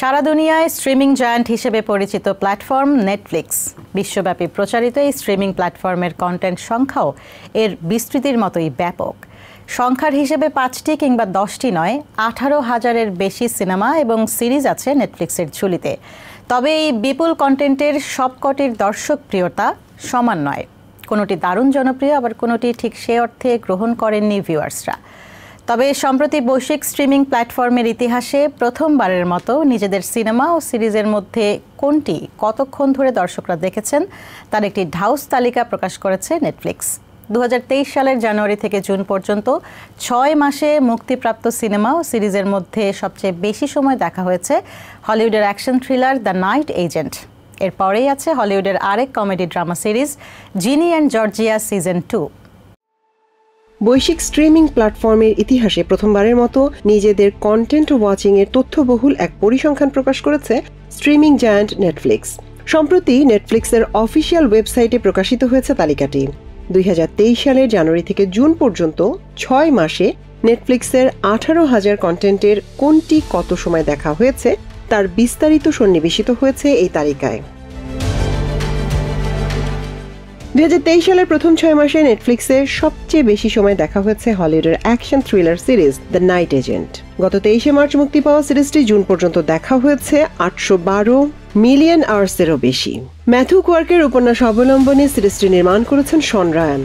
সারা দুনিয়ায় streaming giant হিসেবে পরিচিত প্ল্যাটফর্ম নেটফ্লিক্স বিশ্বব্যাপী প্রচারিত এই স্ট্রিমিং প্ল্যাটফর্মের কন্টেন্ট সংখ্যাও এর বিস্তৃতির মতোই ব্যাপক। সংখ্যার হিসেবে 5টি কিংবা 10টি নয়, 18,000-এর বেশি সিনেমা এবং সিরিজ আছে নেটফ্লিক্সের ঝুলিতে। তবে এই বিপুল কন্টেন্টের সবকটির দর্শকপ্রিয়তা সমান নয়। কোনোটি দারুণ জনপ্রিয়, আবার কোনোটি ঠিক সে অর্থে গ্রহণ করেননি ভিউয়ার্সরা। তবে সম্প্রতি বৈশ্বিক স্ট্রিমিং প্ল্যাটফর্মের ইতিহাসে প্রথমবারের মতো নিজেদের সিনেমা ও সিরিজের মধ্যে কোনটি কতক্ষণ ধরে দর্শকরা দেখেছেন তার একটি ঢাউস তালিকা প্রকাশ করেছে নেটফ্লিক্স। 2023 সালের জানুয়ারি থেকে জুন পর্যন্ত 6 মাসে মুক্তিপ্রাপ্ত সিনেমা ও সিরিজের মধ্যে সবচেয়ে বেশি সময় দেখা হয়েছে হলিউডের action thriller the Night Agent. এরপরেই আছে হলিউডের আরেক comedy drama series Ginny and Georgia season 2। বৈশ্বিক স্ট্রিমিং প্ল্যাটফর্মের ইতিহাসে প্রথমবারের মতো নিজেদের কন্টেন্ট ওয়াচিং এর তথ্যবহুল এক পরিসংখ্যান প্রকাশ করেছে স্ট্রিমিং জায়ান্ট নেটফ্লিক্স। সম্প্রতি নেটফ্লিক্সের অফিসিয়াল ওয়েবসাইটে প্রকাশিত হয়েছে তালিকাটি। 2023 সালের জানুয়ারি থেকে জুন পর্যন্ত 6 মাসে নেটফ্লিক্সের 18,000 কন্টেন্টের কোনটি কত সময় দেখা হয়েছে তার বিস্তারিত সন্নিবেশিত হয়েছে এই তালিকায়। 2023 সালের প্রথম 6 মাসে নেটফ্লিক্সে সবচেয়ে বেশি সময় দেখা হয়েছে হলিউডের action thriller series the Night Agent. গত 23 মার্চ মুক্তি পাওয়া সিরিজটি জুন পর্যন্ত দেখা হয়েছে 812 মিলিয়ন আওয়ার্সেরও বেশি। ম্যাথু কোয়ার্কের উপন্যাস অবলম্বনে সিরিজটি নির্মাণ করেছেন শন রায়ান।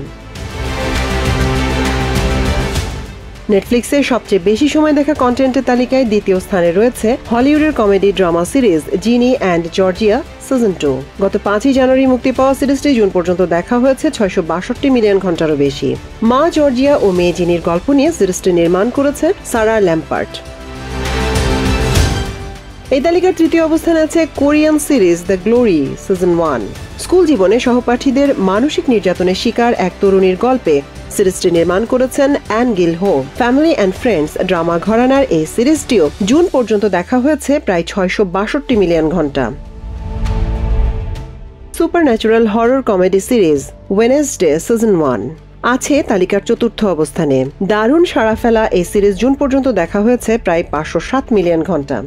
নেটফ্লিক্সের সবচেয়ে বেশি সময় দেখা কন্টেন্টের তালিকায় দ্বিতীয় স্থানে রয়েছে হলিউডের comedy drama series Ginny and Georgia season 2। গত 5 জানুয়ারি মুক্তি পাওয়া সিরিজটি জুন পর্যন্ত দেখা হয়েছে 662 মিলিয়ন ঘন্টারও বেশি। মা জর্জিয়া ও মেয়ে জিনির গল্প নিয়ে সিরিজটি নির্মাণ করেছে সারা ল্যাম্পার্ট। এই তালিকার তৃতীয় অবস্থানে আছে Korean series the Glory season 1। School জীবনে সহপাঠীদের মানসিক নির্যাতনের শিকার এক তরুণীর গল্পে সিরিজটি নির্মাণ করেছেন অ্যান গিল হো। ফ্যামিলি অ্যান্ড ফ্রেন্ডস ড্রামা ঘরানার এই সিরিজটিও জুন পর্যন্ত দেখা হয়েছে প্রায় 662 মিলিয়ন ঘন্টা। Supernatural horror comedy series Wednesday season 1 আছে তালিকার চতুর্থ অবস্থানে। দারুণ সাড়া ফেলা এই সিরিজ জুন পর্যন্ত দেখা হয়েছে প্রায় 507 মিলিয়ন ঘন্টা।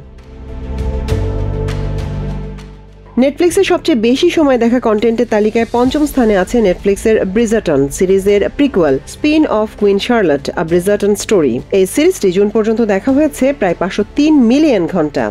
নেটফ্লিক্সের সবচেয়ে বেশি সময় দেখা কন্টেন্টের তালিকায় পঞ্চম স্থানে আছে নেটফ্লিক্সের ব্রিজাটন সিরিজের prequel spin off Queen Charlotte a Bridgerton story. এই সিরিজটি জুন পর্যন্ত দেখা হয়েছে প্রায় 503 মিলিয়ন ঘন্টা।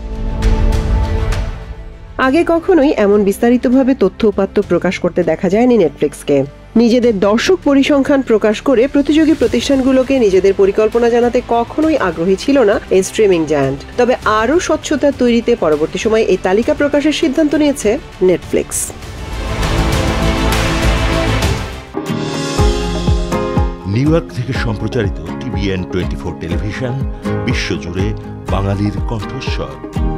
আগে কখনোই এমন বিস্তারিতভাবে তথ্য উপাত্ত প্রকাশ করতে দেখা যায়নি নেটফ্লিক্সকে। নিজেদের দর্শক পরিসংখ্যান প্রকাশ করে প্রতিযোগী প্রতিষ্ঠানগুলোকে নিজেদের পরিকল্পনা জানাতে কখনোই আগ্রহী ছিল না এই স্ট্রিমিং জায়ান্ট। তবে আরও স্বচ্ছতা তৈরিতে পরবর্তী সময়ে এই তালিকা প্রকাশের সিদ্ধান্ত নিয়েছে নেটফ্লিক্স। নিউ ইয়র্ক থেকে সম্প্রচারিত TBN24 টেলিভিশন বিশ্বজুড়ে বাঙালির কণ্ঠস্বর।